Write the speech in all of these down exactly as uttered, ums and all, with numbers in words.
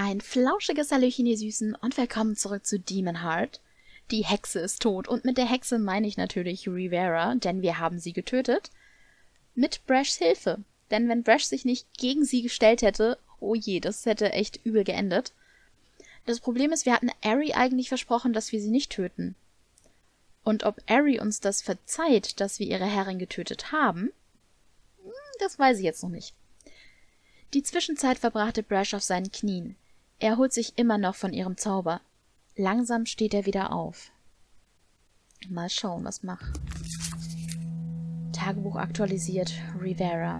Ein flauschiges Hallöchen, ihr Süßen, und willkommen zurück zu Demon Heart. Die Hexe ist tot, und mit der Hexe meine ich natürlich Rivera, denn wir haben sie getötet. Mit Brashs Hilfe, denn wenn Brash sich nicht gegen sie gestellt hätte, oh je, das hätte echt übel geendet. Das Problem ist, wir hatten Ari eigentlich versprochen, dass wir sie nicht töten. Und ob Ari uns das verzeiht, dass wir ihre Herrin getötet haben, das weiß ich jetzt noch nicht. Die Zwischenzeit verbrachte Brash auf seinen Knien. Er erholt sich immer noch von ihrem Zauber. Langsam steht er wieder auf. Mal schauen, was macht. Tagebuch aktualisiert, Rivera.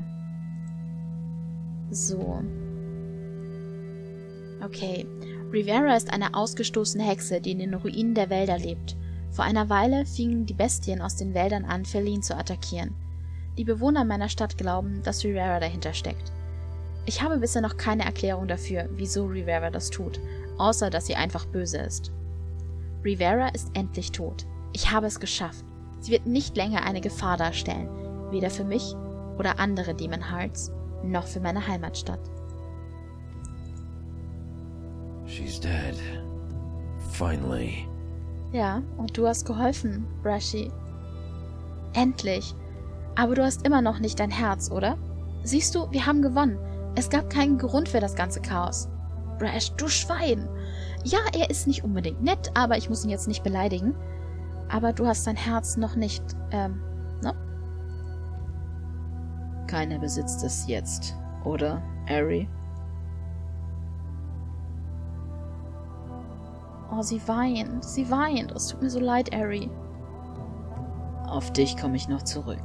So. Okay. Rivera ist eine ausgestoßene Hexe, die in den Ruinen der Wälder lebt. Vor einer Weile fingen die Bestien aus den Wäldern an, Feline zu attackieren. Die Bewohner meiner Stadt glauben, dass Rivera dahinter steckt. Ich habe bisher noch keine Erklärung dafür, wieso Rivera das tut, außer dass sie einfach böse ist. Rivera ist endlich tot. Ich habe es geschafft. Sie wird nicht länger eine Gefahr darstellen, weder für mich oder andere Demon Hearts, noch für meine Heimatstadt. She's dead. Finally. Ja, und du hast geholfen, Brashy. Endlich. Aber du hast immer noch nicht dein Herz, oder? Siehst du, wir haben gewonnen. Es gab keinen Grund für das ganze Chaos. Brash, du Schwein! Ja, er ist nicht unbedingt nett, aber ich muss ihn jetzt nicht beleidigen. Aber du hast dein Herz noch nicht, ähm, ne? Keiner besitzt es jetzt, oder, Ari? Oh, sie weint, sie weint. Es tut mir so leid, Ari. Auf dich komme ich noch zurück.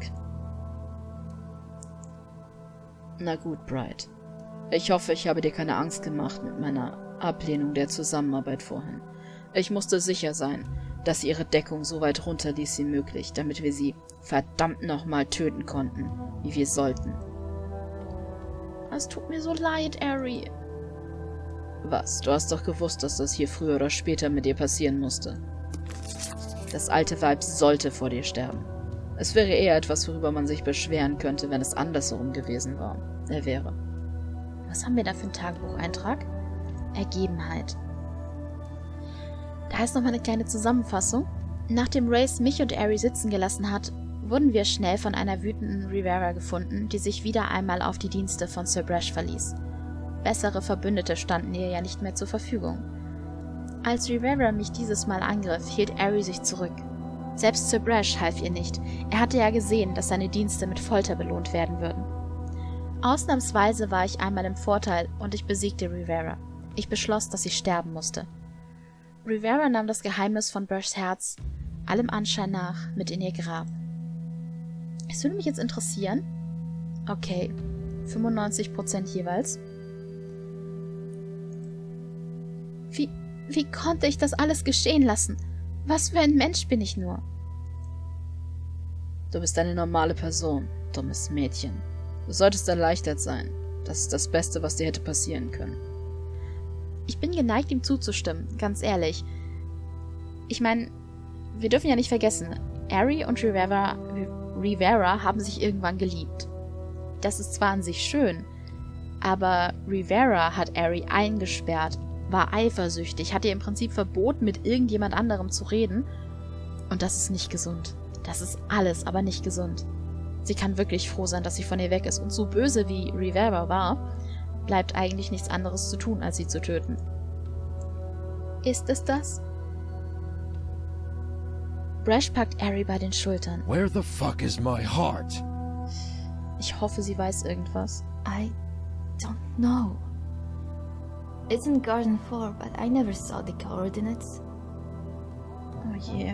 Na gut, Bright. Ich hoffe, ich habe dir keine Angst gemacht mit meiner Ablehnung der Zusammenarbeit vorhin. Ich musste sicher sein, dass sie ihre Deckung so weit runterließ wie möglich, damit wir sie verdammt nochmal töten konnten, wie wir sollten. Es tut mir so leid, Ari. Was? Du hast doch gewusst, dass das hier früher oder später mit dir passieren musste. Das alte Weib sollte vor dir sterben. Es wäre eher etwas, worüber man sich beschweren könnte, wenn es andersherum gewesen war. Er wäre. Was haben wir da für einen Tagebucheintrag? Ergebenheit. Da ist nochmal eine kleine Zusammenfassung. Nachdem Race mich und Ari sitzen gelassen hat, wurden wir schnell von einer wütenden Rivera gefunden, die sich wieder einmal auf die Dienste von Sir Brash verließ. Bessere Verbündete standen ihr ja nicht mehr zur Verfügung. Als Rivera mich dieses Mal angriff, hielt Ari sich zurück. Selbst Sir Brash half ihr nicht. Er hatte ja gesehen, dass seine Dienste mit Folter belohnt werden würden. Ausnahmsweise war ich einmal im Vorteil und ich besiegte Rivera. Ich beschloss, dass sie sterben musste. Rivera nahm das Geheimnis von Brashs Herz, allem Anschein nach, mit in ihr Grab. Es würde mich jetzt interessieren. Okay, fünfundneunzig Prozent jeweils. Wie, wie konnte ich das alles geschehen lassen? Was für ein Mensch bin ich nur? Du bist eine normale Person, dummes Mädchen. Du solltest erleichtert sein. Das ist das Beste, was dir hätte passieren können. Ich bin geneigt, ihm zuzustimmen, ganz ehrlich. Ich meine, wir dürfen ja nicht vergessen, Ari und Rivera, Rivera haben sich irgendwann geliebt. Das ist zwar an sich schön, aber Rivera hat Ari eingesperrt, war eifersüchtig, hat ihr im Prinzip verboten, mit irgendjemand anderem zu reden. Und das ist nicht gesund. Das ist alles, aber nicht gesund. Sie kann wirklich froh sein, dass sie von ihr weg ist. Und so böse wie Rivera war, bleibt eigentlich nichts anderes zu tun, als sie zu töten. Ist es das? Brash packt Ari bei den Schultern. Where the fuck is my heart? Ich hoffe, sie weiß irgendwas. I don't know. It's in Garden four, but I never saw the coordinates. Oh je.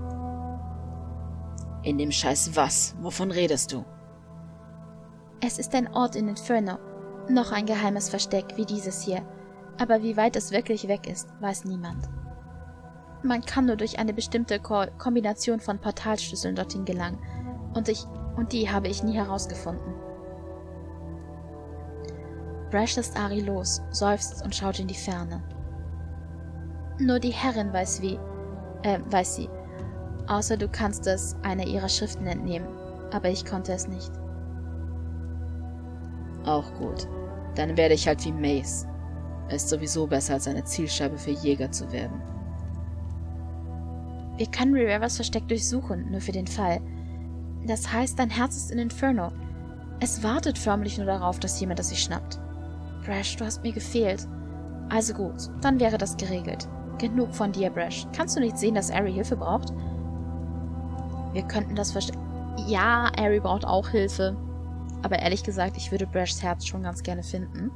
In dem Scheiß was? Wovon redest du? Es ist ein Ort in Inferno. Noch ein geheimes Versteck wie dieses hier. Aber wie weit es wirklich weg ist, weiß niemand. Man kann nur durch eine bestimmte Ko- Kombination von Portalschlüsseln dorthin gelangen. Und ich, und die habe ich nie herausgefunden. Brash lässt Ari los, seufzt und schaut in die Ferne. Nur die Herrin weiß wie, äh, weiß sie. Außer du kannst es einer ihrer Schriften entnehmen, aber ich konnte es nicht. Auch gut. Dann werde ich halt wie Mace. Er ist sowieso besser, als eine Zielscheibe für Jäger zu werden. Wir können Reveras Versteck durchsuchen, nur für den Fall. Das heißt, dein Herz ist in Inferno. Es wartet förmlich nur darauf, dass jemand es sich schnappt. Brash, du hast mir gefehlt. Also gut, dann wäre das geregelt. Genug von dir, Brash. Kannst du nicht sehen, dass Ari Hilfe braucht? Wir könnten das Versteck... Ja, Ari braucht auch Hilfe. Aber ehrlich gesagt, ich würde Brashs Herz schon ganz gerne finden.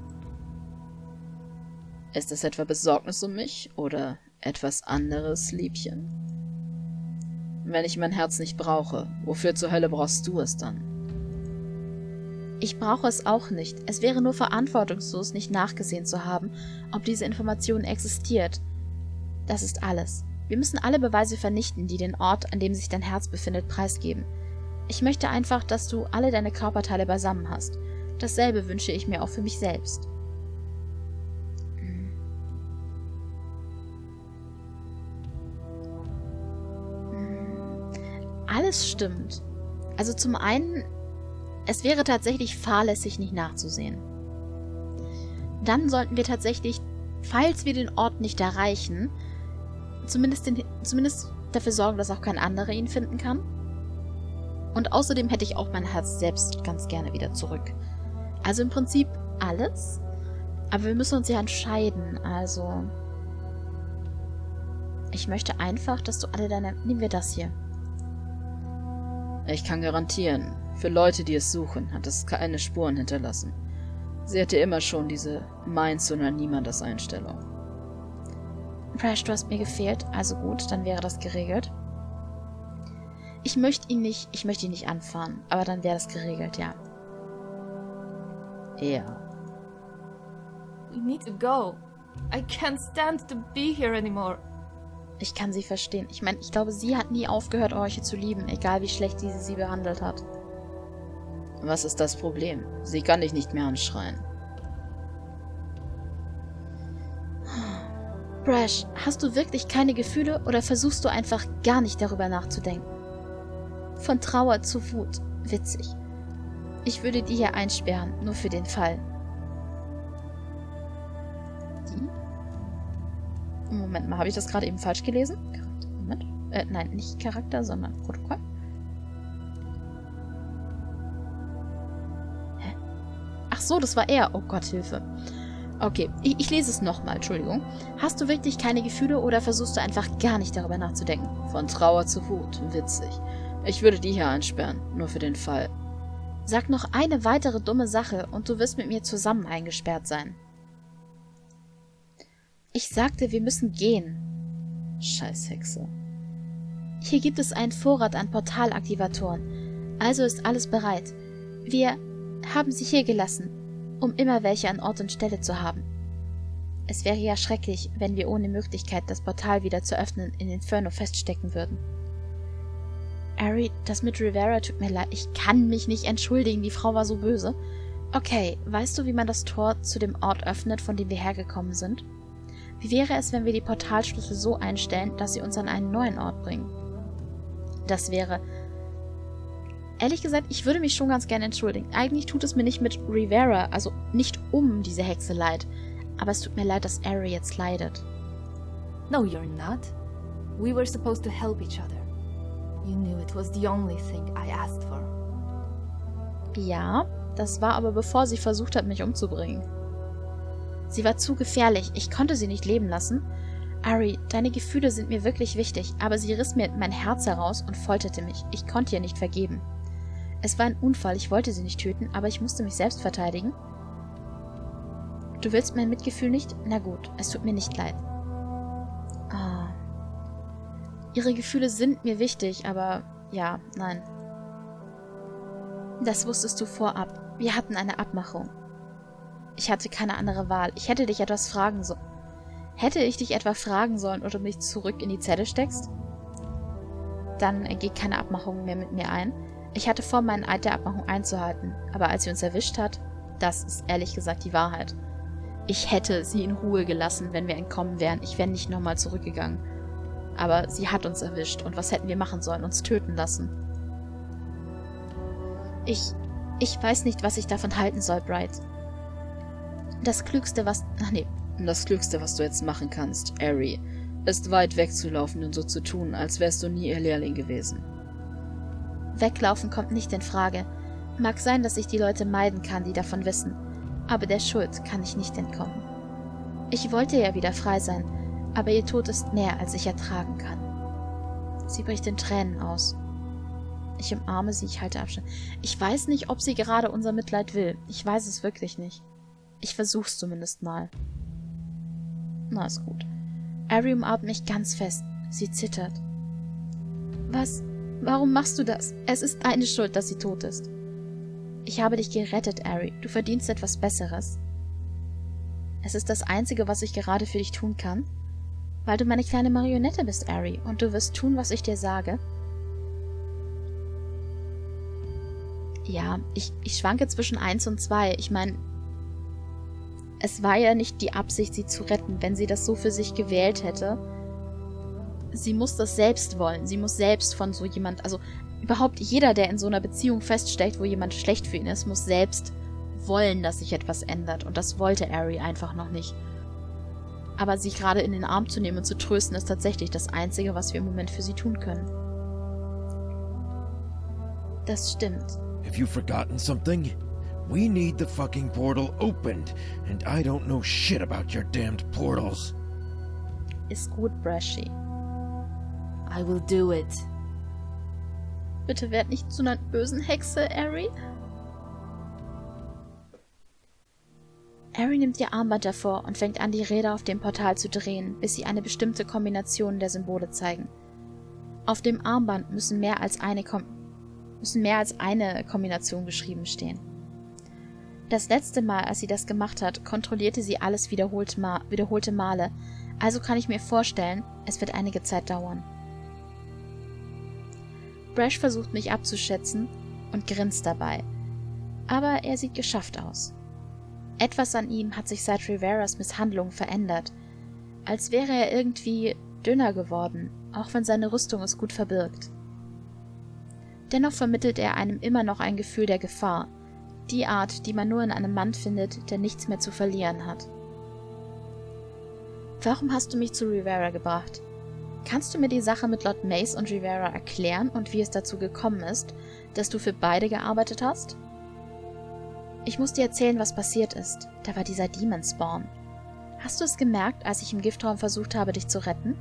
Ist es etwa Besorgnis um mich oder etwas anderes, Liebchen? Wenn ich mein Herz nicht brauche, wofür zur Hölle brauchst du es dann? Ich brauche es auch nicht. Es wäre nur verantwortungslos, nicht nachgesehen zu haben, ob diese Information existiert. Das ist alles. Wir müssen alle Beweise vernichten, die den Ort, an dem sich dein Herz befindet, preisgeben. Ich möchte einfach, dass du alle deine Körperteile beisammen hast. Dasselbe wünsche ich mir auch für mich selbst. Alles stimmt. Also zum einen, es wäre tatsächlich fahrlässig, nicht nachzusehen. Dann sollten wir tatsächlich, falls wir den Ort nicht erreichen, zumindest, den, zumindest dafür sorgen, dass auch kein anderer ihn finden kann. Und außerdem hätte ich auch mein Herz selbst ganz gerne wieder zurück. Also im Prinzip alles. Aber wir müssen uns ja entscheiden, also... Ich möchte einfach, dass du alle deine... Nehmen wir das hier. Ich kann garantieren, für Leute, die es suchen, hat es keine Spuren hinterlassen. Sie hatte immer schon diese Meins- oder Niemandes-Einstellung. Brash, du hast mir gefehlt, also gut, dann wäre das geregelt. Ich möchte ihn nicht, ich möchte ihn nicht anfahren, aber dann wäre das geregelt, ja. Ja. We need to go. I can't stand to be here anymore. Ich kann sie verstehen. Ich meine, ich glaube, sie hat nie aufgehört, Orche zu lieben, egal wie schlecht diese sie behandelt hat. Was ist das Problem? Sie kann dich nicht mehr anschreien. Brash, hast du wirklich keine Gefühle oder versuchst du einfach gar nicht darüber nachzudenken? Von Trauer zu Wut. Witzig. Ich würde die hier einsperren, nur für den Fall. Die? Moment mal, habe ich das gerade eben falsch gelesen? Charakter, Moment. Äh, nein, nicht Charakter, sondern Protokoll. Hä? Ach so, das war er. Oh Gott, Hilfe. Okay, ich, ich lese es nochmal, Entschuldigung. Hast du wirklich keine Gefühle oder versuchst du einfach gar nicht darüber nachzudenken? Von Trauer zu Wut. Witzig. Ich würde die hier einsperren, nur für den Fall. Sag noch eine weitere dumme Sache und du wirst mit mir zusammen eingesperrt sein. Ich sagte, wir müssen gehen. Scheißhexe. Hier gibt es einen Vorrat an Portalaktivatoren. Also ist alles bereit. Wir haben sie hier gelassen, um immer welche an Ort und Stelle zu haben. Es wäre ja schrecklich, wenn wir ohne Möglichkeit, das Portal wieder zu öffnen, in Inferno feststecken würden. Ari, das mit Rivera tut mir leid. Ich kann mich nicht entschuldigen, die Frau war so böse. Okay, weißt du, wie man das Tor zu dem Ort öffnet, von dem wir hergekommen sind? Wie wäre es, wenn wir die Portalschlüssel so einstellen, dass sie uns an einen neuen Ort bringen? Das wäre... Ehrlich gesagt, ich würde mich schon ganz gerne entschuldigen. Eigentlich tut es mir nicht mit Rivera, also nicht um diese Hexe leid. Aber es tut mir leid, dass Ari jetzt leidet. No, you're not. We were supposed to help each other. You knew it was the only thing I asked for. Ja, das war aber bevor sie versucht hat, mich umzubringen. Sie war zu gefährlich. Ich konnte sie nicht leben lassen. Ari, deine Gefühle sind mir wirklich wichtig, aber sie riss mir mein Herz heraus und folterte mich. Ich konnte ihr nicht vergeben. Es war ein Unfall, ich wollte sie nicht töten, aber ich musste mich selbst verteidigen. Du willst mein Mitgefühl nicht? Na gut, es tut mir nicht leid. Ah. Ihre Gefühle sind mir wichtig, aber ja, nein. Das wusstest du vorab. Wir hatten eine Abmachung. Ich hatte keine andere Wahl. Ich hätte dich etwas fragen sollen. Hätte ich dich etwa fragen sollen, oder mich zurück in die Zelle steckst? Dann geht keine Abmachung mehr mit mir ein. Ich hatte vor, meinen Eid der Abmachung einzuhalten, aber als sie uns erwischt hat, das ist ehrlich gesagt die Wahrheit. Ich hätte sie in Ruhe gelassen, wenn wir entkommen wären. Ich wäre nicht nochmal zurückgegangen. Aber sie hat uns erwischt, und was hätten wir machen sollen? Uns töten lassen. Ich, ich weiß nicht, was ich davon halten soll, Bright. Das Klügste, was... Ach nee. Das Klügste, was du jetzt machen kannst, Ari, ist weit wegzulaufen und so zu tun, als wärst du nie ihr Lehrling gewesen. Weglaufen kommt nicht in Frage. Mag sein, dass ich die Leute meiden kann, die davon wissen. Aber der Schuld kann ich nicht entkommen. Ich wollte ja wieder frei sein, aber ihr Tod ist näher, als ich ertragen kann. Sie bricht in Tränen aus. Ich umarme sie, ich halte Abstand. Ich weiß nicht, ob sie gerade unser Mitleid will. Ich weiß es wirklich nicht. Ich versuch's zumindest mal. Na, ist gut. Ari umarmt mich ganz fest. Sie zittert. Was? Warum machst du das? Es ist deine Schuld, dass sie tot ist. Ich habe dich gerettet, Ari. Du verdienst etwas Besseres. Es ist das Einzige, was ich gerade für dich tun kann. Weil du meine kleine Marionette bist, Ari, und du wirst tun, was ich dir sage. Ja, ich, ich schwanke zwischen eins und zwei. Ich meine, es war ja nicht die Absicht, sie zu retten, wenn sie das so für sich gewählt hätte. Sie muss das selbst wollen. Sie muss selbst von so jemand, also überhaupt jeder, der in so einer Beziehung feststeckt, wo jemand schlecht für ihn ist, muss selbst wollen, dass sich etwas ändert. Und das wollte Ari einfach noch nicht. Aber sie gerade in den Arm zu nehmen und zu trösten, ist tatsächlich das Einzige, was wir im Moment für sie tun können. Das stimmt. Have you forgotten something? We need the fucking portal opened, and I don't know shit about your damned portals. Ist gut, Brashy. I will do it. Bitte werd nicht zu einer bösen Hexe, Ari. Ari nimmt ihr Armband davor und fängt an, die Räder auf dem Portal zu drehen, bis sie eine bestimmte Kombination der Symbole zeigen. Auf dem Armband müssen mehr als eine, Kom müssen mehr als eine Kombination geschrieben stehen. Das letzte Mal, als sie das gemacht hat, kontrollierte sie alles wiederholt ma wiederholte Male, also kann ich mir vorstellen, es wird einige Zeit dauern. Brash versucht mich abzuschätzen und grinst dabei, aber er sieht geschafft aus. Etwas an ihm hat sich seit Riveras Misshandlung verändert, als wäre er irgendwie dünner geworden, auch wenn seine Rüstung es gut verbirgt. Dennoch vermittelt er einem immer noch ein Gefühl der Gefahr, die Art, die man nur in einem Mann findet, der nichts mehr zu verlieren hat. Warum hast du mich zu Rivera gebracht? Kannst du mir die Sache mit Lord Mace und Rivera erklären und wie es dazu gekommen ist, dass du für beide gearbeitet hast? Ich muss dir erzählen, was passiert ist. Da war dieser Demon Spawn. Hast du es gemerkt, als ich im Giftraum versucht habe, dich zu retten?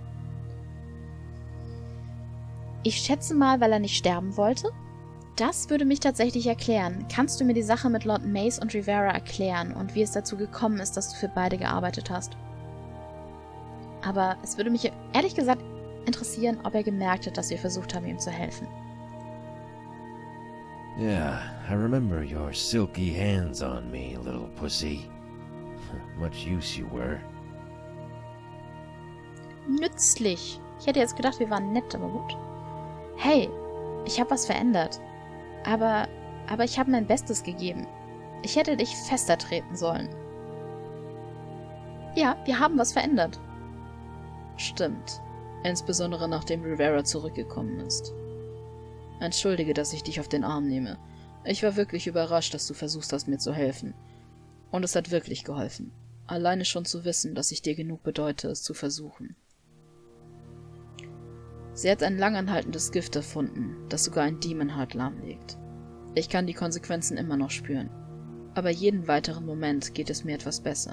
Ich schätze mal, weil er nicht sterben wollte? Das würde mich tatsächlich erklären. Kannst du mir die Sache mit Lord Mace und Rivera erklären und wie es dazu gekommen ist, dass du für beide gearbeitet hast? Aber es würde mich ehrlich gesagt interessieren, ob er gemerkt hat, dass wir versucht haben, ihm zu helfen. Yeah, I remember your silky hands on me, little pussy. Much use you were. Nützlich. Ich hätte jetzt gedacht, wir waren nett, aber gut. Hey, ich habe was verändert. Aber, aber ich habe mein Bestes gegeben. Ich hätte dich fester treten sollen. Ja, wir haben was verändert. Stimmt. Insbesondere nachdem Rivera zurückgekommen ist. Entschuldige, dass ich dich auf den Arm nehme. Ich war wirklich überrascht, dass du versucht hast, mir zu helfen. Und es hat wirklich geholfen. Alleine schon zu wissen, dass ich dir genug bedeute, es zu versuchen. Sie hat ein langanhaltendes Gift erfunden, das sogar ein Demon Heart lahmlegt. Ich kann die Konsequenzen immer noch spüren. Aber jeden weiteren Moment geht es mir etwas besser.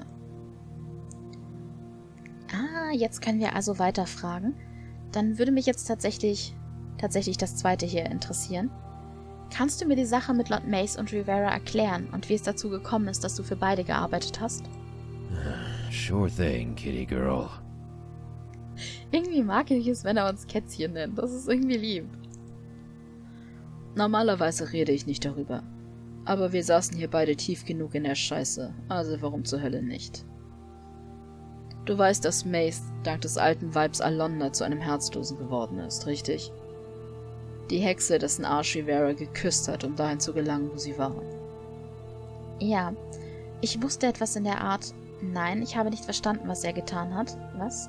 Ah, jetzt können wir also weiterfragen. Dann würde mich jetzt tatsächlich, tatsächlich das zweite hier interessieren. Kannst du mir die Sache mit Lord Mace und Rivera erklären und wie es dazu gekommen ist, dass du für beide gearbeitet hast? Sure thing, kitty girl. Irgendwie mag ich es, wenn er uns Kätzchen nennt. Das ist irgendwie lieb. Normalerweise rede ich nicht darüber. Aber wir saßen hier beide tief genug in der Scheiße, also warum zur Hölle nicht? Du weißt, dass Mace dank des alten Weibs Alonda zu einem Herzlosen geworden ist, richtig? Die Hexe, dessen Arsch Rivera geküsst hat, um dahin zu gelangen, wo sie war. Ja, ich wusste etwas in der Art. Nein, ich habe nicht verstanden, was er getan hat. Was?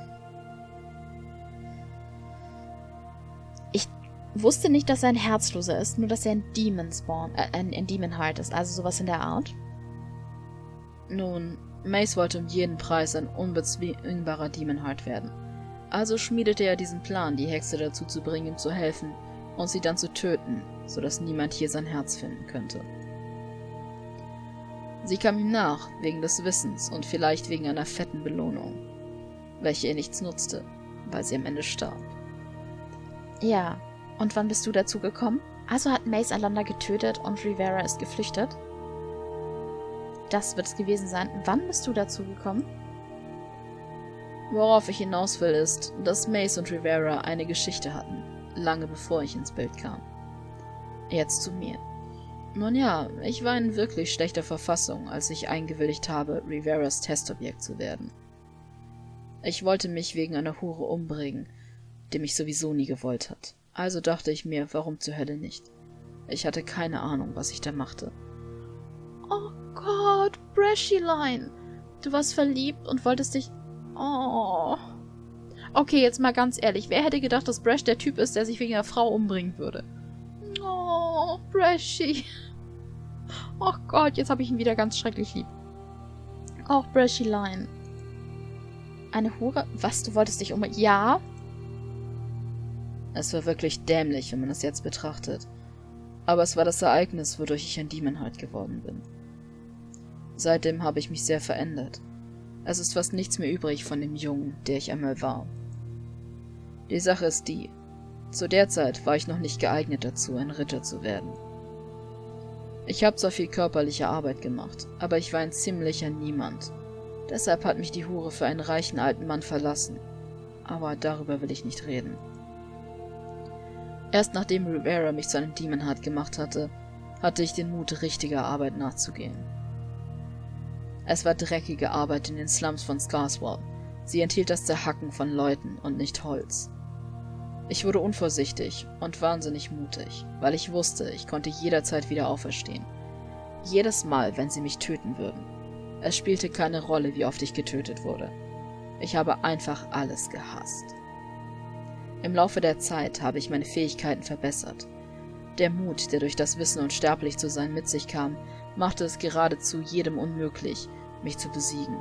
Ich wusste nicht, dass er ein Herzloser ist, nur dass er ein Demon Spawn, äh, ein, ein Demon Heart ist, also sowas in der Art. Nun, Mace wollte um jeden Preis ein unbezwingbarer Demonheart werden. Also schmiedete er diesen Plan, die Hexe dazu zu bringen, ihm zu helfen und sie dann zu töten, sodass niemand hier sein Herz finden könnte. Sie kam ihm nach, wegen des Wissens und vielleicht wegen einer fetten Belohnung, welche ihr nichts nutzte, weil sie am Ende starb. Ja, und wann bist du dazu gekommen? Also hat Mace Alonda getötet und Rivera ist geflüchtet? Das wird es gewesen sein. Wann bist du dazu gekommen? Worauf ich hinaus will, ist, dass Mace und Rivera eine Geschichte hatten, lange bevor ich ins Bild kam. Jetzt zu mir. Nun ja, ich war in wirklich schlechter Verfassung, als ich eingewilligt habe, Riveras Testobjekt zu werden. Ich wollte mich wegen einer Hure umbringen, die mich sowieso nie gewollt hat. Also dachte ich mir, warum zur Hölle nicht? Ich hatte keine Ahnung, was ich da machte. Oh Gott, Brashyline. Du warst verliebt und wolltest dich... Oh. Okay, jetzt mal ganz ehrlich. Wer hätte gedacht, dass Brash der Typ ist, der sich wegen einer Frau umbringen würde? Oh, Brashy. Oh Gott, jetzt habe ich ihn wieder ganz schrecklich lieb. Oh, Brashyline. Eine Hure? Was, du wolltest dich umbringen? Ja? Es war wirklich dämlich, wenn man es jetzt betrachtet. Aber es war das Ereignis, wodurch ich ein Demonheart geworden bin. Seitdem habe ich mich sehr verändert. Es ist fast nichts mehr übrig von dem Jungen, der ich einmal war. Die Sache ist die: Zu der Zeit war ich noch nicht geeignet dazu, ein Ritter zu werden. Ich habe zwar viel körperliche Arbeit gemacht, aber ich war ein ziemlicher Niemand. Deshalb hat mich die Hure für einen reichen alten Mann verlassen. Aber darüber will ich nicht reden. Erst nachdem Rivera mich zu einem Demonheart gemacht hatte, hatte ich den Mut, richtiger Arbeit nachzugehen. Es war dreckige Arbeit in den Slums von Scarswell. Sie enthielt das Zerhacken von Leuten und nicht Holz. Ich wurde unvorsichtig und wahnsinnig mutig, weil ich wusste, ich konnte jederzeit wieder auferstehen. Jedes Mal, wenn sie mich töten würden. Es spielte keine Rolle, wie oft ich getötet wurde. Ich habe einfach alles gehasst. Im Laufe der Zeit habe ich meine Fähigkeiten verbessert. Der Mut, der durch das Wissen, unsterblich zu sein, mit sich kam, machte es geradezu jedem unmöglich, mich zu besiegen.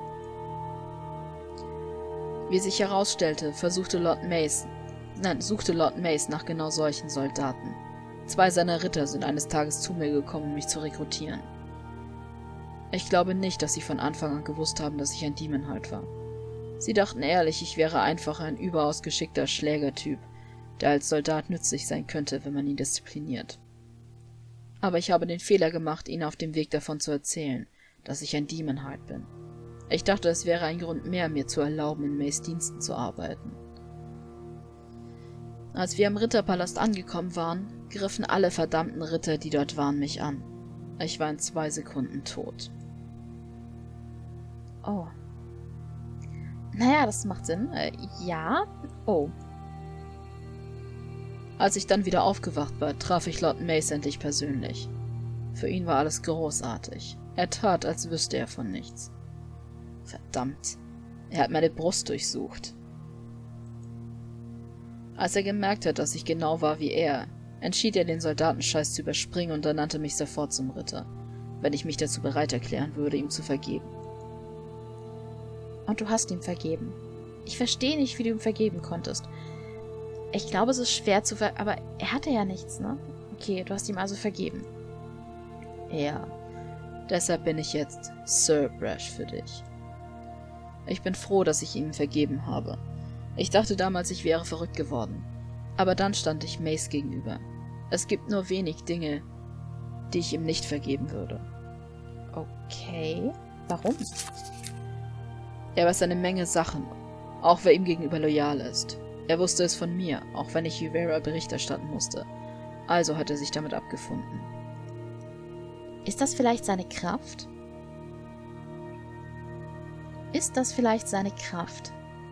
Wie sich herausstellte, versuchte Lord Mace, nein, suchte Lord Mace nach genau solchen Soldaten. Zwei seiner Ritter sind eines Tages zu mir gekommen, um mich zu rekrutieren. Ich glaube nicht, dass sie von Anfang an gewusst haben, dass ich ein Demonheart war. Sie dachten ehrlich, ich wäre einfach ein überaus geschickter Schlägertyp, der als Soldat nützlich sein könnte, wenn man ihn diszipliniert. Aber ich habe den Fehler gemacht, ihnen auf dem Weg davon zu erzählen, dass ich ein Demonheart bin. Ich dachte, es wäre ein Grund mehr, mir zu erlauben, in Mays Diensten zu arbeiten. Als wir am Ritterpalast angekommen waren, griffen alle verdammten Ritter, die dort waren, mich an. Ich war in zwei Sekunden tot. Oh. Naja, das macht Sinn. Äh, ja. Oh. Als ich dann wieder aufgewacht war, traf ich Lord Mace endlich persönlich. Für ihn war alles großartig. Er tat, als wüsste er von nichts. Verdammt. Er hat meine Brust durchsucht. Als er gemerkt hat, dass ich genau war wie er, entschied er, den Soldatenscheiß zu überspringen und ernannte mich sofort zum Ritter, wenn ich mich dazu bereit erklären würde, ihm zu vergeben. Und du hast ihm vergeben. Ich verstehe nicht, wie du ihm vergeben konntest. Ich glaube, es ist schwer zu ver... Aber er hatte ja nichts, ne? Okay, du hast ihm also vergeben. Ja. Deshalb bin ich jetzt Sir Brash für dich. Ich bin froh, dass ich ihm vergeben habe. Ich dachte damals, ich wäre verrückt geworden. Aber dann stand ich Mace gegenüber. Es gibt nur wenig Dinge, die ich ihm nicht vergeben würde. Okay. Warum? Er weiß eine Menge Sachen, auch wer ihm gegenüber loyal ist. Er wusste es von mir, auch wenn ich Rivera Bericht erstatten musste. Also hat er sich damit abgefunden. Ist das vielleicht seine Kraft? Ist das vielleicht seine Kraft?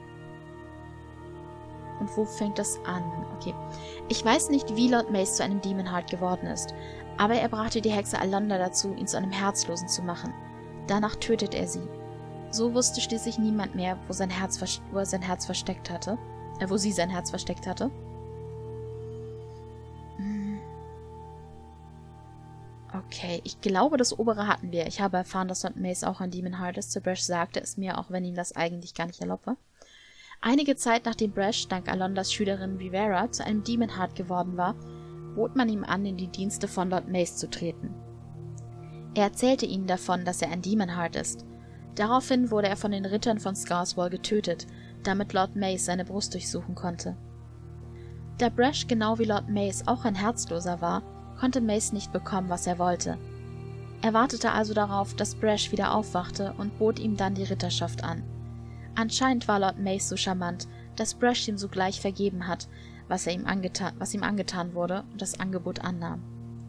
Und wo fängt das an? Okay. Ich weiß nicht, wie Lord Mace zu einem Demonheart geworden ist, aber er brachte die Hexe Alonda dazu, ihn zu einem Herzlosen zu machen. Danach tötet er sie. So wusste schließlich niemand mehr, wo, sein Herz wo er sein Herz versteckt hatte. Äh, wo sie sein Herz versteckt hatte. Okay, ich glaube, das obere hatten wir. Ich habe erfahren, dass Lord Mace auch ein Demon Heart ist. Sir Brash sagte es mir, auch wenn ihm das eigentlich gar nicht erlaubt war. Einige Zeit nachdem Brash, dank Alondas Schülerin Rivera, zu einem Demon Heart geworden war, bot man ihm an, in die Dienste von Lord Mace zu treten. Er erzählte ihnen davon, dass er ein Demon Heart ist. Daraufhin wurde er von den Rittern von Scarswall getötet, damit Lord Mace seine Brust durchsuchen konnte. Da Brash genau wie Lord Mace auch ein Herzloser war, konnte Mace nicht bekommen, was er wollte. Er wartete also darauf, dass Brash wieder aufwachte und bot ihm dann die Ritterschaft an. Anscheinend war Lord Mace so charmant, dass Brash ihm sogleich vergeben hat, was, er ihm, angetan, was ihm angetan wurde, und das Angebot annahm.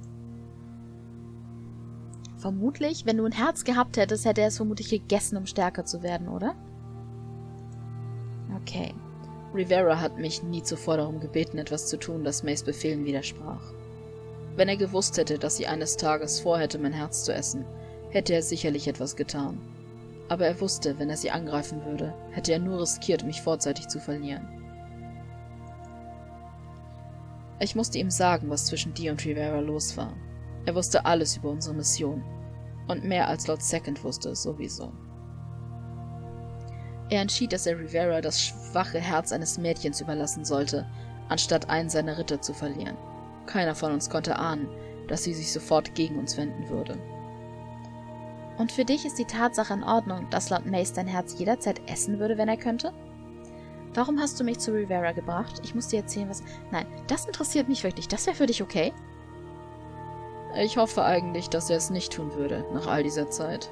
Vermutlich, wenn du ein Herz gehabt hättest, hätte er es vermutlich gegessen, um stärker zu werden, oder? Okay. Rivera hat mich nie zuvor darum gebeten, etwas zu tun, das Mace Befehlen widersprach. Wenn er gewusst hätte, dass sie eines Tages vorhätte, mein Herz zu essen, hätte er sicherlich etwas getan. Aber er wusste, wenn er sie angreifen würde, hätte er nur riskiert, mich vorzeitig zu verlieren. Ich musste ihm sagen, was zwischen dir und Rivera los war. Er wusste alles über unsere Mission. Und mehr als Lord Second wusste es sowieso. Er entschied, dass er Rivera das schwache Herz eines Mädchens überlassen sollte, anstatt einen seiner Ritter zu verlieren. Keiner von uns konnte ahnen, dass sie sich sofort gegen uns wenden würde. Und für dich ist die Tatsache in Ordnung, dass Lord Mace dein Herz jederzeit essen würde, wenn er könnte? Warum hast du mich zu Rivera gebracht? Ich muss dir erzählen, was... Nein, das interessiert mich wirklich. Das wäre für dich okay? Ich hoffe eigentlich, dass er es nicht tun würde, nach all dieser Zeit.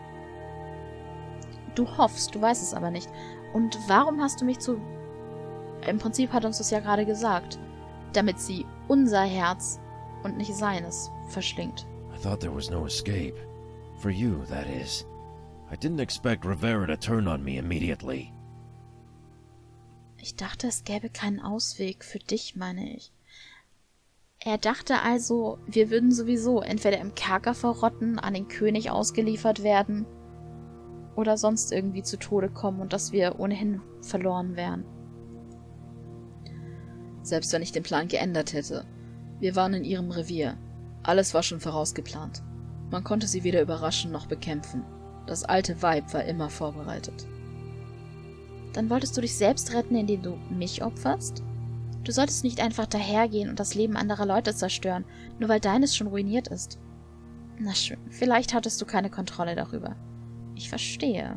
Du hoffst, du weißt es aber nicht. Und warum hast du mich zu... Im Prinzip hat uns das ja gerade gesagt. Damit sie unser Herz und nicht seines verschlingt. I thought there was no escape. For you, that is. I didn't expect Rivera to turn on me immediately. Ich dachte, es gäbe keinen Ausweg. Für dich, meine ich. Er dachte also, wir würden sowieso entweder im Kerker verrotten, an den König ausgeliefert werden oder sonst irgendwie zu Tode kommen und dass wir ohnehin verloren wären. Selbst wenn ich den Plan geändert hätte. Wir waren in ihrem Revier. Alles war schon vorausgeplant. Man konnte sie weder überraschen noch bekämpfen. Das alte Weib war immer vorbereitet. Dann wolltest du dich selbst retten, indem du mich opferst? Du solltest nicht einfach dahergehen und das Leben anderer Leute zerstören, nur weil deines schon ruiniert ist. Na schön, vielleicht hattest du keine Kontrolle darüber. Ich verstehe.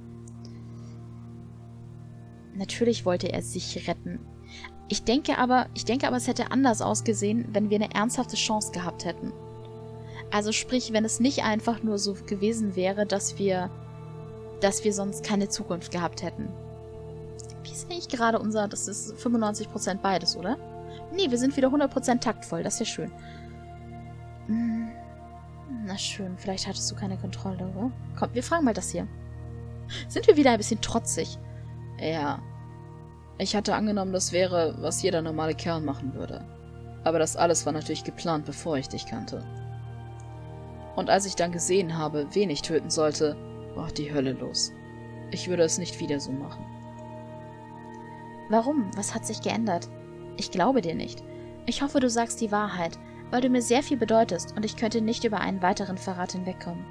Natürlich wollte er sich retten. Ich denke aber, ich denke aber, es hätte anders ausgesehen, wenn wir eine ernsthafte Chance gehabt hätten. Also sprich, wenn es nicht einfach nur so gewesen wäre, dass wir, dass wir sonst keine Zukunft gehabt hätten. Wie ist eigentlich gerade unser, das ist fünfundneunzig Prozent beides, oder? Nee, wir sind wieder hundert Prozent taktvoll, das ist ja schön. Hm, na schön, vielleicht hattest du keine Kontrolle darüber. Komm, wir fragen mal das hier. Sind wir wieder ein bisschen trotzig? Ja. Ich hatte angenommen, das wäre, was jeder normale Kerl machen würde. Aber das alles war natürlich geplant, bevor ich dich kannte. Und als ich dann gesehen habe, wen ich töten sollte, war die Hölle los. Ich würde es nicht wieder so machen. Warum? Was hat sich geändert? Ich glaube dir nicht. Ich hoffe, du sagst die Wahrheit, weil du mir sehr viel bedeutest und ich könnte nicht über einen weiteren Verrat hinwegkommen.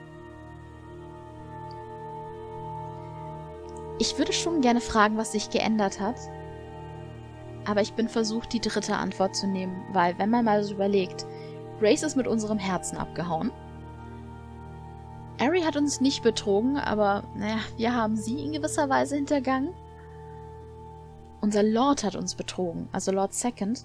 Ich würde schon gerne fragen, was sich geändert hat. Aber ich bin versucht, die dritte Antwort zu nehmen, weil, wenn man mal so überlegt, Grace ist mit unserem Herzen abgehauen. Ari hat uns nicht betrogen, aber, naja, wir haben sie in gewisser Weise hintergangen. Unser Lord hat uns betrogen, also Lord Second.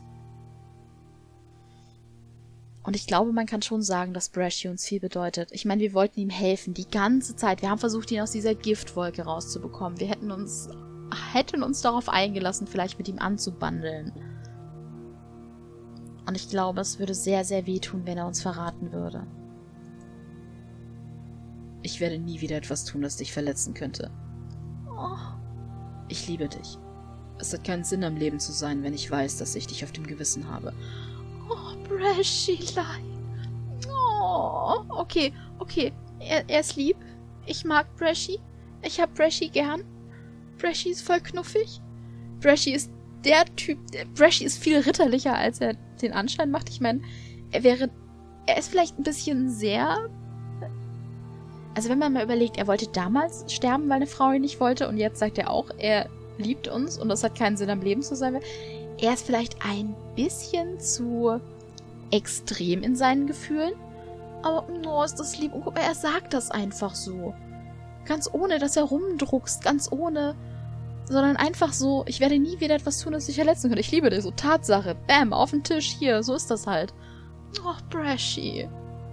Und ich glaube, man kann schon sagen, dass Brashy uns viel bedeutet. Ich meine, wir wollten ihm helfen, die ganze Zeit. Wir haben versucht, ihn aus dieser Giftwolke rauszubekommen. Wir hätten uns, hätten uns darauf eingelassen, vielleicht mit ihm anzubandeln. Und ich glaube, es würde sehr, sehr wehtun, wenn er uns verraten würde. Ich werde nie wieder etwas tun, das dich verletzen könnte. Oh. Ich liebe dich. Es hat keinen Sinn, am Leben zu sein, wenn ich weiß, dass ich dich auf dem Gewissen habe. Oh, Brashy-lein. Oh, okay, okay. Er, er ist lieb. Ich mag Brashy. Ich hab Brashy gern. Brashy ist voll knuffig. Brashy ist der Typ... Brashy ist viel ritterlicher, als er den Anschein macht. Ich meine, er wäre er ist vielleicht ein bisschen sehr... Also wenn man mal überlegt, er wollte damals sterben, weil eine Frau ihn nicht wollte und jetzt sagt er auch, er liebt uns und das hat keinen Sinn am Leben zu sein. Er ist vielleicht ein bisschen zu extrem in seinen Gefühlen, aber no, ist das lieb. Und guck mal, er sagt das einfach so. Ganz ohne, dass er rumdruckst, ganz ohne, sondern einfach so, ich werde nie wieder etwas tun, das dich verletzen könnte. Ich liebe dich, so Tatsache. Bam, auf den Tisch, hier, so ist das halt. Och, Brashy.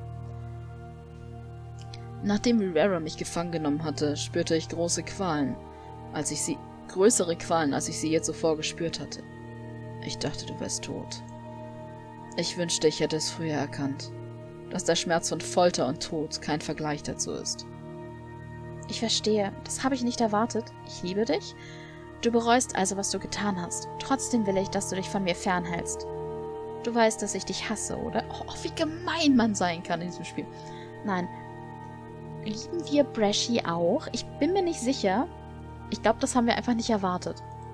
Nachdem Rivera mich gefangen genommen hatte, spürte ich große Qualen, als ich sie, größere Qualen, als ich sie je zuvor gespürt hatte. Ich dachte, du wärst tot. Ich wünschte, ich hätte es früher erkannt, dass der Schmerz von Folter und Tod kein Vergleich dazu ist. Ich verstehe, das habe ich nicht erwartet. Ich liebe dich. Du bereust also, was du getan hast. Trotzdem will ich, dass du dich von mir fernhältst. Du weißt, dass ich dich hasse, oder? Oh, wie gemein man sein kann in diesem Spiel. Nein. Lieben wir Brashy auch? Ich bin mir nicht sicher. Ich glaube, das haben wir einfach nicht erwartet.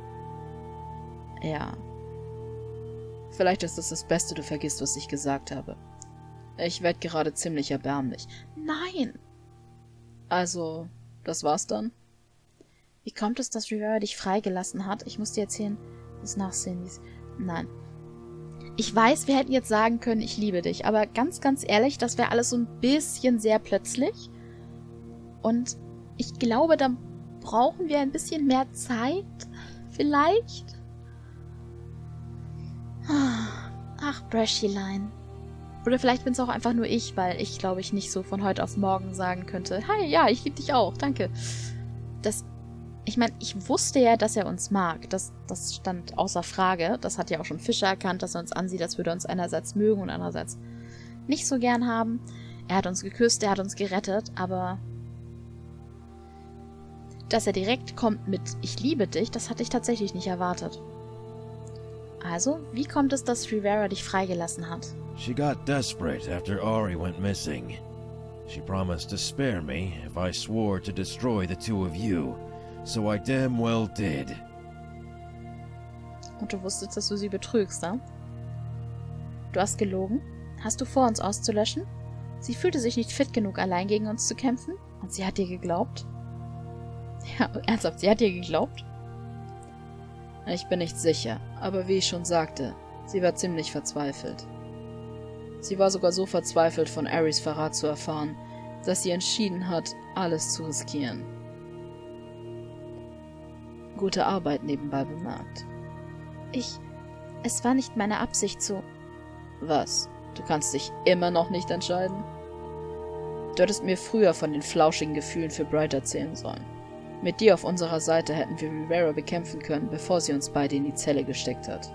Ja. Vielleicht ist es das Beste, du vergisst, was ich gesagt habe. Ich werde gerade ziemlich erbärmlich. Nein. Also, das war's dann? Wie kommt es, dass Rivera dich freigelassen hat? Ich muss dir erzählen, das Nachsehen. Nein. Ich weiß, wir hätten jetzt sagen können, ich liebe dich. Aber ganz, ganz ehrlich, das wäre alles so ein bisschen sehr plötzlich. Und ich glaube, da brauchen wir ein bisschen mehr Zeit. Vielleicht. Ach, Brashyline. Oder vielleicht bin es auch einfach nur ich, weil ich, glaube ich, nicht so von heute auf morgen sagen könnte, hi, ja, ich liebe dich auch, danke. Das, ich meine, ich wusste ja, dass er uns mag. Das, das stand außer Frage. Das hat ja auch schon Fischer erkannt, dass er uns ansieht, als würde er uns einerseits mögen und andererseits nicht so gern haben. Er hat uns geküsst, er hat uns gerettet, aber dass er direkt kommt mit ich liebe dich, das hatte ich tatsächlich nicht erwartet. Also, wie kommt es, dass Rivera dich freigelassen hat? She got desperate after Ari went missing. She promised to spare me if I swore to destroy the two of you, so I damn well did. Und du wusstest, dass du sie betrügst, ne? Du hast gelogen? Hast du vor, uns auszulöschen? Sie fühlte sich nicht fit genug, allein gegen uns zu kämpfen? Und sie hat dir geglaubt? Ja, ernsthaft, sie hat dir geglaubt? Ich bin nicht sicher, aber wie ich schon sagte, sie war ziemlich verzweifelt. Sie war sogar so verzweifelt, von Aries Verrat zu erfahren, dass sie entschieden hat, alles zu riskieren. Gute Arbeit nebenbei bemerkt. Ich... Es war nicht meine Absicht zu... Was? Du kannst dich immer noch nicht entscheiden? Du hättest mir früher von den flauschigen Gefühlen für Bright erzählen sollen. Mit dir auf unserer Seite hätten wir Rivera bekämpfen können, bevor sie uns beide in die Zelle gesteckt hat.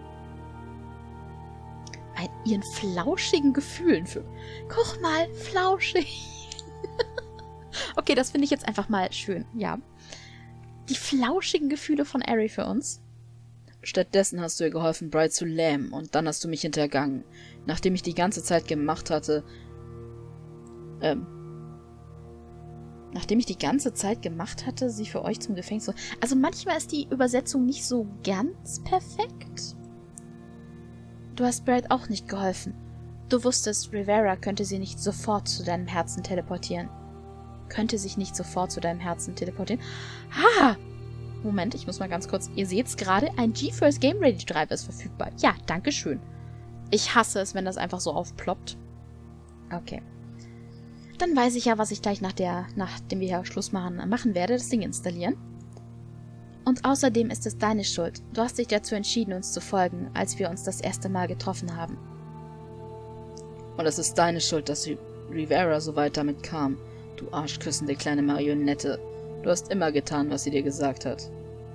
Ein, ihren flauschigen Gefühlen für... Guck mal, flauschig. Okay, das finde ich jetzt einfach mal schön, ja. Die flauschigen Gefühle von Ari für uns. Stattdessen hast du ihr geholfen, Bright zu lähmen, und dann hast du mich hintergangen, nachdem ich die ganze Zeit gemacht hatte... Ähm... Nachdem ich die ganze Zeit gemacht hatte, sie für euch zum Gefängnis... Also manchmal ist die Übersetzung nicht so ganz perfekt. Du hast Brad auch nicht geholfen. Du wusstest, Rivera könnte sie nicht sofort zu deinem Herzen teleportieren. Könnte sich nicht sofort zu deinem Herzen teleportieren. Ha! Moment, ich muss mal ganz kurz... Ihr seht's gerade, ein GeForce Game Ready Driver ist verfügbar. Ja, danke schön. Ich hasse es, wenn das einfach so aufploppt. Okay. Dann weiß ich ja, was ich gleich nach der, nachdem wir hier Schluss machen, machen werde, das Ding installieren. Und außerdem ist es deine Schuld. Du hast dich dazu entschieden, uns zu folgen, als wir uns das erste Mal getroffen haben. Und es ist deine Schuld, dass Rivera so weit damit kam. Du arschküssende kleine Marionette. Du hast immer getan, was sie dir gesagt hat.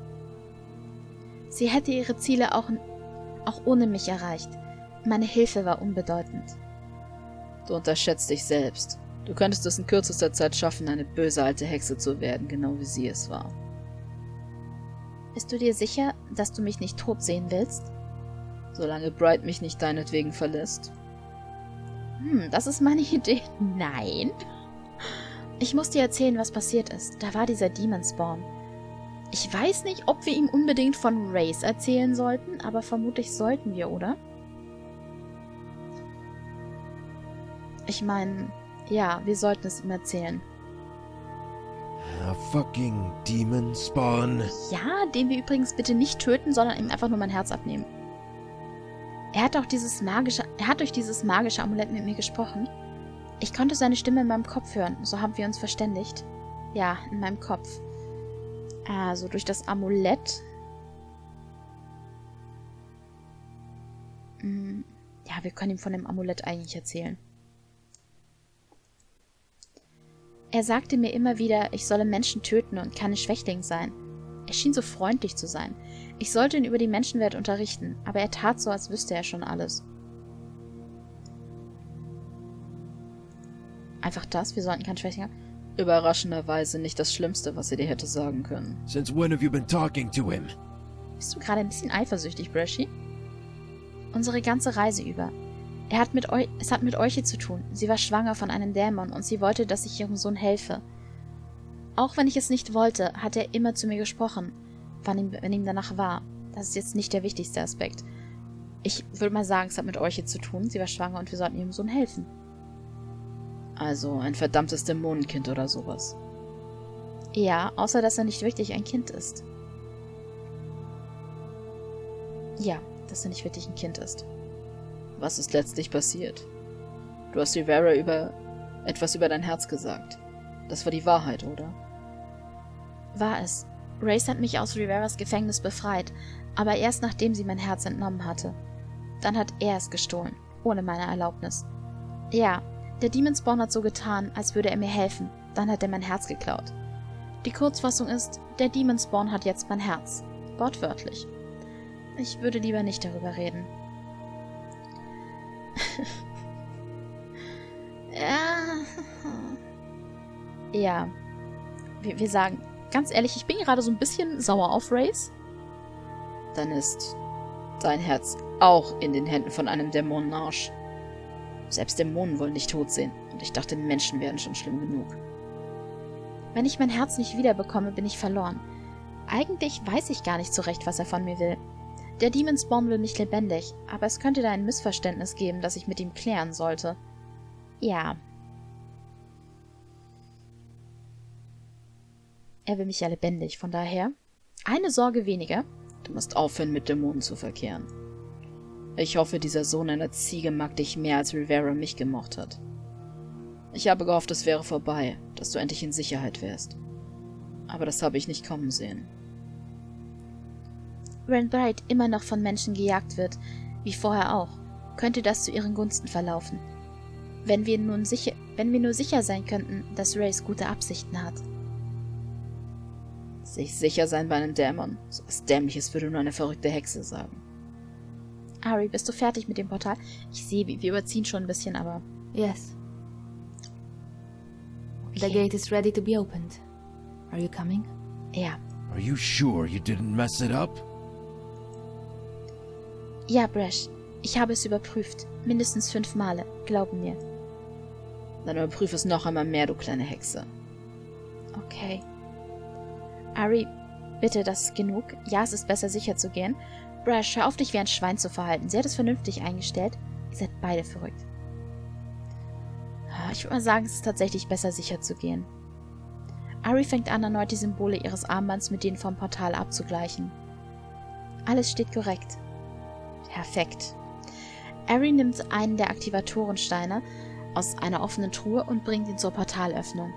Sie hätte ihre Ziele auch, auch ohne mich erreicht. Meine Hilfe war unbedeutend. Du unterschätzt dich selbst. Du könntest es in kürzester Zeit schaffen, eine böse alte Hexe zu werden, genau wie sie es war. Bist du dir sicher, dass du mich nicht tot sehen willst? Solange Bright mich nicht deinetwegen verlässt. Hm, das ist meine Idee. Nein. Ich muss dir erzählen, was passiert ist. Da war dieser Demon Spawn. Ich weiß nicht, ob wir ihm unbedingt von Race erzählen sollten, aber vermutlich sollten wir, oder? Ich meine, ja, wir sollten es ihm erzählen. A fucking demon spawn. Ja, den wir übrigens bitte nicht töten, sondern ihm einfach nur mein Herz abnehmen. Er hat auch dieses magische, er hat durch dieses magische Amulett mit mir gesprochen. Ich konnte seine Stimme in meinem Kopf hören, so haben wir uns verständigt. Ja, in meinem Kopf. Also durch das Amulett. Hm, ja, wir können ihm von dem Amulett eigentlich erzählen. Er sagte mir immer wieder, ich solle Menschen töten und keine Schwächling sein. Er schien so freundlich zu sein. Ich sollte ihn über die Menschenwelt unterrichten, aber er tat so, als wüsste er schon alles. Einfach das, wir sollten kein Schwächling haben. Überraschenderweise nicht das Schlimmste, was sie dir hätte sagen können. Since when have you been talking to him? Bist du gerade ein bisschen eifersüchtig, Brashy? Unsere ganze Reise über. Er hat mit Eu es hat mit Euche zu tun. Sie war schwanger von einem Dämon und sie wollte, dass ich ihrem Sohn helfe. Auch wenn ich es nicht wollte, hat er immer zu mir gesprochen, wann ihm, wenn ihm danach war. Das ist jetzt nicht der wichtigste Aspekt. Ich würde mal sagen, es hat mit Euche zu tun. Sie war schwanger und wir sollten ihrem Sohn helfen. Also ein verdammtes Dämonenkind oder sowas. Ja, außer dass er nicht wirklich ein Kind ist. Ja, dass er nicht wirklich ein Kind ist. Was ist letztlich passiert? Du hast Rivera über etwas über dein Herz gesagt. Das war die Wahrheit, oder? War es. Race hat mich aus Riveras Gefängnis befreit, aber erst nachdem sie mein Herz entnommen hatte. Dann hat er es gestohlen, ohne meine Erlaubnis. Ja, der Demon Spawn hat so getan, als würde er mir helfen. Dann hat er mein Herz geklaut. Die Kurzfassung ist, der Demon Spawn hat jetzt mein Herz. Wortwörtlich. Ich würde lieber nicht darüber reden. ja. Ja. Wir, wir sagen, ganz ehrlich, ich bin gerade so ein bisschen sauer auf Race. Dann ist dein Herz auch in den Händen von einem Dämonenarsch. Selbst Dämonen wollen dich tot sehen. Und ich dachte, Menschen wären schon schlimm genug. Wenn ich mein Herz nicht wiederbekomme, bin ich verloren. Eigentlich weiß ich gar nicht so recht, was er von mir will. Der Demon Spawn will mich lebendig, aber es könnte da ein Missverständnis geben, das ich mit ihm klären sollte. Ja. Er will mich ja lebendig, von daher eine Sorge weniger. Du musst aufhören, mit Dämonen zu verkehren. Ich hoffe, dieser Sohn einer Ziege mag dich mehr, als Rivera mich gemocht hat. Ich habe gehofft, es wäre vorbei, dass du endlich in Sicherheit wärst. Aber das habe ich nicht kommen sehen. Wenn Bright immer noch von Menschen gejagt wird, wie vorher auch, könnte das zu ihren Gunsten verlaufen. Wenn wir, nun sicher, wenn wir nur sicher sein könnten, dass Race gute Absichten hat. Sich sicher sein bei einem Dämon? So was Dämliches würde nur eine verrückte Hexe sagen. Ari, bist du fertig mit dem Portal? Ich sehe, wir überziehen schon ein bisschen, aber... Yes. Okay. The gate is ready to be opened. Are you coming? Ja. Are you sure you didn't mess it up? Ja, Brash. Ich habe es überprüft. Mindestens fünf Male. Glaub mir. Dann überprüfe es noch einmal mehr, du kleine Hexe. Okay. Ari, bitte, das ist genug. Ja, es ist besser, sicher zu gehen. Brash, hör auf, dich wie ein Schwein zu verhalten. Sie hat es vernünftig eingestellt. Ihr seid beide verrückt. Ich würde mal sagen, es ist tatsächlich besser, sicher zu gehen. Ari fängt an, erneut die Symbole ihres Armbands mit denen vom Portal abzugleichen. Alles steht korrekt. Perfekt. Ari nimmt einen der Aktivatorensteine aus einer offenen Truhe und bringt ihn zur Portalöffnung.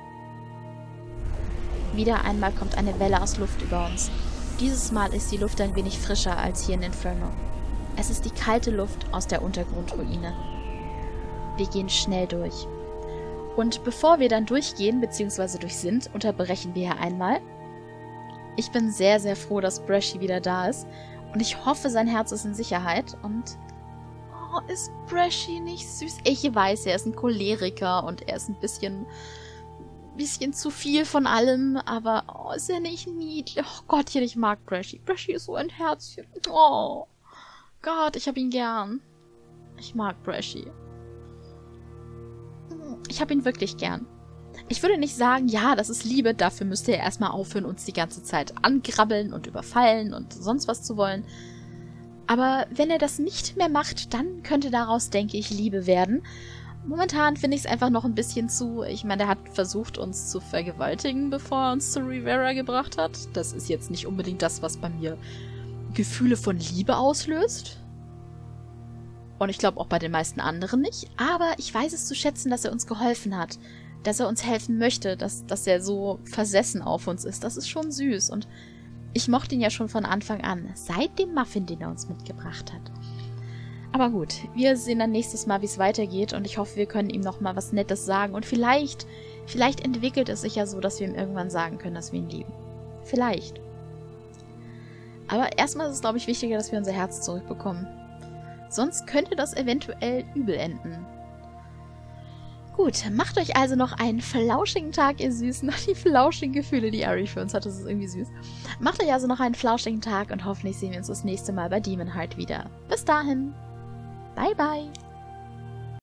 Wieder einmal kommt eine Welle aus Luft über uns. Dieses Mal ist die Luft ein wenig frischer als hier in Inferno. Es ist die kalte Luft aus der Untergrundruine. Wir gehen schnell durch. Und bevor wir dann durchgehen, bzw. durch sind, unterbrechen wir hier einmal. Ich bin sehr, sehr froh, dass Brashy wieder da ist. Und ich hoffe, sein Herz ist in Sicherheit. Und... Oh, ist Brashy nicht süß? Ich weiß, er ist ein Choleriker und er ist ein bisschen... bisschen zu viel von allem, aber oh, ist er nicht niedlich? Oh Gottchen, ich mag Brashy. Brashy ist so ein Herzchen. Oh Gott, ich hab ihn gern. Ich mag Brashy. Ich hab ihn wirklich gern. Ich würde nicht sagen, ja, das ist Liebe, dafür müsste er erstmal aufhören, uns die ganze Zeit angrabbeln und überfallen und sonst was zu wollen. Aber wenn er das nicht mehr macht, dann könnte daraus, denke ich, Liebe werden. momentan finde ich es einfach noch ein bisschen zu... Ich meine, der hat versucht, uns zu vergewaltigen, bevor er uns zu Rivera gebracht hat. Das ist jetzt nicht unbedingt das, was bei mir Gefühle von Liebe auslöst. Und ich glaube auch bei den meisten anderen nicht. Aber ich weiß es zu schätzen, dass er uns geholfen hat. Dass er uns helfen möchte. Dass, dass er so versessen auf uns ist. Das ist schon süß. Und ich mochte ihn ja schon von Anfang an. Seit dem Muffin, den er uns mitgebracht hat. Aber gut, wir sehen dann nächstes Mal, wie es weitergeht. Und ich hoffe, wir können ihm nochmal was Nettes sagen. Und vielleicht, vielleicht entwickelt es sich ja so, dass wir ihm irgendwann sagen können, dass wir ihn lieben. Vielleicht. Aber erstmal ist es, glaube ich, wichtiger, dass wir unser Herz zurückbekommen. Sonst könnte das eventuell übel enden. Gut, macht euch also noch einen flauschigen Tag, ihr Süßen. Die flauschigen Gefühle, die Ari für uns hat, das ist irgendwie süß. Macht euch also noch einen flauschigen Tag und hoffentlich sehen wir uns das nächste Mal bei Demon Heart wieder. Bis dahin. Bye, bye.